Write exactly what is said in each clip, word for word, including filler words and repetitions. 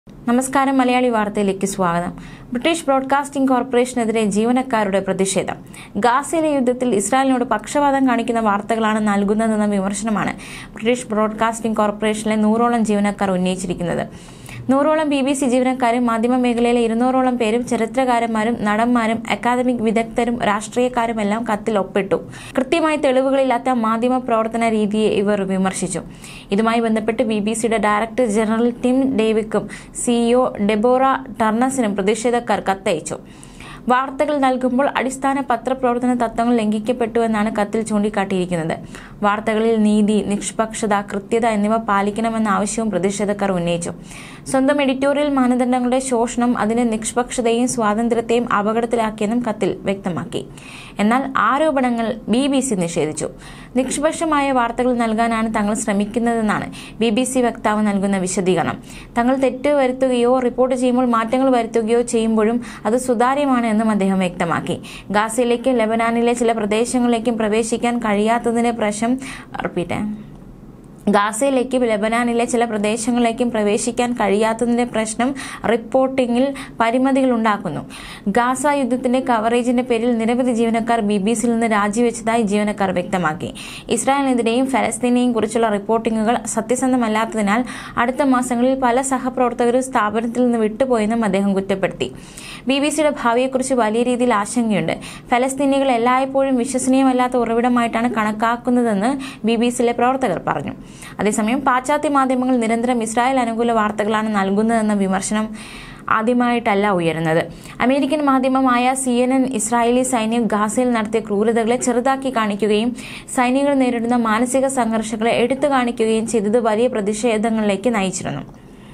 നമസ്കാരം മലയാളി വാർത്തയിലേക്ക് സ്വാഗതം. ബ്രിട്ടീഷ് ബ്രോഡ്കാസ്റ്റിംഗ് കോർപ്പറേഷനെതിരെ ജീവനക്കാരുടെ പ്രതിഷേധം. ഗാസയിലെ യുദ്ധത്തിൽ ഇസ്രായേലിനോട് പക്ഷപാതം കാണിക്കുന്ന വാർത്തകളാണ് നൽകുന്നതെന്ന വിമർശനമാണ് ബ്രിട്ടീഷ് ബ്രോഡ്കാസ്റ്റിംഗ് കോർപ്പറേഷനിലെ നൂറോളം ജീവനക്കാർ ഉന്നയിച്ചിരിക്കുന്നത്. നൂറോളം ബി ബി സി ജീവനക്കാരും മാധ്യമ മേഖലയിലെ ഇരുന്നൂറോളം പേരും ചരിത്രകാരന്മാരും നടന്മാരും അക്കാദമിക് വിദഗ്ധരും രാഷ്ട്രീയക്കാരുമെല്ലാം കത്തിൽ ഒപ്പിട്ടു. കൃത്യമായ തെളിവുകളില്ലാത്ത മാധ്യമ പ്രവർത്തന രീതിയെ ഇവർ വിമർശിച്ചു. ഇതുമായി ബന്ധപ്പെട്ട് ബി ബി സിയുടെ ഡയറക്ടർ ജനറൽ ടിം ഡേവിക്കും സിഇഒ ഡെബോറ ടർണസിനും പ്രതിഷേധക്കാർ കത്തയച്ചു. വാർത്തകൾ നൽകുമ്പോൾ അടിസ്ഥാന പത്രപ്രവർത്തന തത്വങ്ങൾ ലംഘിക്കപ്പെട്ടുവെന്നാണ് കത്തിൽ ചൂണ്ടിക്കാട്ടിയിരിക്കുന്നത്. വാർത്തകളിൽ നീതി, നിഷ്പക്ഷത, കൃത്യത എന്നിവ പാലിക്കണമെന്ന ആവശ്യവും പ്രതിഷേധക്കാർ ഉന്നയിച്ചു. സ്വന്തം എഡിറ്റോറിയൽ മാനദണ്ഡങ്ങളുടെ ശോഷണം അതിന്റെ നിഷ്പക്ഷതയും സ്വാതന്ത്ര്യത്തെയും അപകടത്തിലാക്കിയെന്നും കത്തിൽ വ്യക്തമാക്കി. എന്നാൽ ആരോപണങ്ങൾ ബി ബി സി നിഷേധിച്ചു. നിഷ്പക്ഷമായ വാർത്തകൾ നൽകാനാണ് തങ്ങൾ ശ്രമിക്കുന്നതെന്നാണ് ബി ബി സി വക്താവ് നൽകുന്ന വിശദീകരണം. തങ്ങൾ തെറ്റ് വരുത്തുകയോ റിപ്പോർട്ട് ചെയ്യുമ്പോൾ മാറ്റങ്ങൾ വരുത്തുകയോ ചെയ്യുമ്പോഴും അത് സുതാര്യമാണ് എന്നും അദ്ദേഹം വ്യക്തമാക്കി. ഗാസയിലേക്കും ലെബനാനിലെ ചില പ്രദേശങ്ങളിലേക്കും പ്രവേശിക്കാൻ കഴിയാത്തതിന്റെ പ്രശ്നം റിപ്പീറ്റ് ഗാസയിലേക്കും ലെബനാനിലെ ചില പ്രദേശങ്ങളിലേക്കും പ്രവേശിക്കാൻ കഴിയാത്തതിന്റെ പ്രശ്നം റിപ്പോർട്ടിംഗിൽ പരിമിതികൾ ഉണ്ടാക്കുന്നു. ഗാസ യുദ്ധത്തിന്റെ കവറേജിന്റെ പേരിൽ നിരവധി ജീവനക്കാർ ബി ബി സിയിൽ നിന്ന് രാജിവെച്ചതായി ജീവനക്കാർ വ്യക്തമാക്കി. ഇസ്രായേലിനെതിരെയും ഫലസ്തീനെയും കുറിച്ചുള്ള റിപ്പോർട്ടിംഗുകൾ സത്യസന്ധമല്ലാത്തതിനാൽ അടുത്ത മാസങ്ങളിൽ പല സഹപ്രവർത്തകരും സ്ഥാപനത്തിൽ നിന്ന് വിട്ടുപോയെന്നും അദ്ദേഹം കുറ്റപ്പെടുത്തി. ബി ബി സിയുടെ ഭാവിയെക്കുറിച്ച് വലിയ രീതിയിൽ ആശങ്കയുണ്ട്. ഫലസ്തീനികൾ എല്ലായ്പ്പോഴും വിശ്വസനീയമല്ലാത്ത ഉറവിടമായിട്ടാണ് കണക്കാക്കുന്നതെന്ന് ബി ബി സിയിലെ പ്രവർത്തകർ പറഞ്ഞു. അതേസമയം പാശ്ചാത്യ മാധ്യമങ്ങൾ നിരന്തരം ഇസ്രായേൽ അനുകൂല വാർത്തകളാണ് നൽകുന്നതെന്ന വിമർശനം ആദ്യമായിട്ടല്ല ഉയരുന്നത്. അമേരിക്കൻ മാധ്യമമായ സി എൻ എൻ ഇസ്രായേലി സൈന്യം ഗാസയിൽ നടത്തിയ ക്രൂരതകളെ ചെറുതാക്കി കാണിക്കുകയും സൈനികർ നേരിടുന്ന മാനസിക സംഘർഷങ്ങളെ എടുത്തു കാണിക്കുകയും ചെയ്തത് വലിയ പ്രതിഷേധങ്ങളിലേക്ക് നയിച്ചിരുന്നു.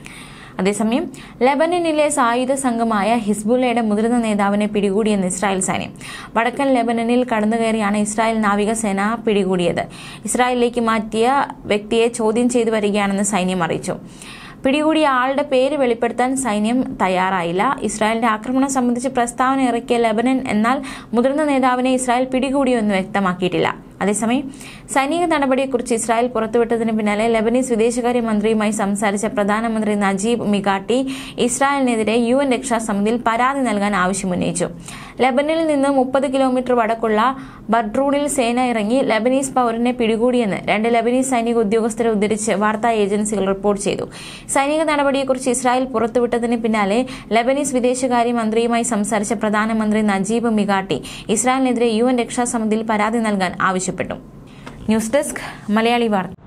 അതേസമയം ലെബനനിലെ സായുധ സംഘമായ ഹിസ്ബുള്ളയുടെ മുതിർന്ന നേതാവിനെ പിടികൂടിയെന്ന് ഇസ്രായേൽ സൈന്യം. വടക്കൻ ലെബനനിൽ കടന്നുകയറിയാണ് ഇസ്രായേൽ നാവികസേന പിടികൂടിയത്. ഇസ്രായേലിലേക്ക് മാറ്റിയ വ്യക്തിയെ ചോദ്യം ചെയ്തു വരികയാണെന്ന് സൈന്യം അറിയിച്ചു. പിടികൂടിയ ആളുടെ പേര് വെളിപ്പെടുത്താൻ സൈന്യം തയ്യാറായില്ല. ഇസ്രായേലിന്റെ ആക്രമണം സംബന്ധിച്ച് പ്രസ്താവന ഇറക്കിയ ലെബനൻ എന്നാൽ മുതിർന്ന നേതാവിനെ ഇസ്രായേൽ പിടികൂടിയോ എന്ന് വ്യക്തമാക്കിയിട്ടില്ല. അതേസമയം സൈനിക നടപടിയെക്കുറിച്ച് ഇസ്രായേൽ പുറത്തുവിട്ടതിന് പിന്നാലെ ലെബനീസ് വിദേശകാര്യ മന്ത്രിയുമായി സംസാരിച്ച പ്രധാനമന്ത്രി നജീബ് മിഗാട്ടി ഇസ്രായേലിനെതിരെ യു എൻ രക്ഷാസമിതിയിൽ പരാതി നൽകാൻ ആവശ്യമുന്നയിച്ചു. ലെബനിൽ നിന്ന് മുപ്പത് കിലോമീറ്റർ വടക്കുള്ള ബർഡ്രൂണിൽ സേന ഇറങ്ങി ലെബനീസ് പൗരനെ പിടികൂടിയെന്ന് രണ്ട് ലെബനീസ് സൈനിക ഉദ്യോഗസ്ഥരെ ഉദ്ധരിച്ച് വാർത്താ ഏജൻസികൾ റിപ്പോർട്ട് ചെയ്തു. സൈനിക നടപടിയെക്കുറിച്ച് ഇസ്രായേൽ പുറത്തുവിട്ടതിന് പിന്നാലെ ലെബനീസ് വിദേശകാര്യ മന്ത്രിയുമായി സംസാരിച്ച പ്രധാനമന്ത്രി നജീബ് മിഗാട്ടി ഇസ്രായേലിനെതിരെ യു എൻ രക്ഷാസമിതിയിൽ പരാതി നൽകാൻ ആവശ്യപ്പെട്ടു. ന്യൂസ് ഡെസ്ക് മലയാളി വാർത്ത.